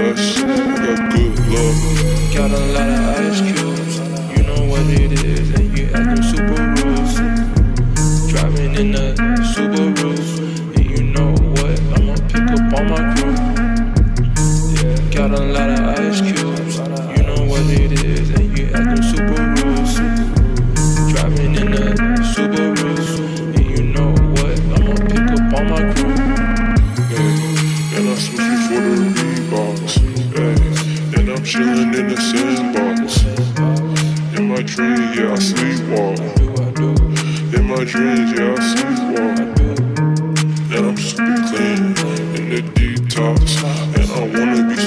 best, I got good luck. Got a lot of ice cubes, you know what it is, and you at them Subarus. Driving in the Subaru, and you know what, I'ma pick up all my crew. Yeah, got a lot of ice cubes, you know what it is, and you at them Subarus. Driving in the Subaru, and you know what, I'ma pick up all my crew. And I switch before the Reeboks, and I'm chillin' in the sandbox. In my dreams, yeah, I sleepwalk. In my dreams, yeah, I sleepwalk. And I'm super clean in the detox, and I wanna be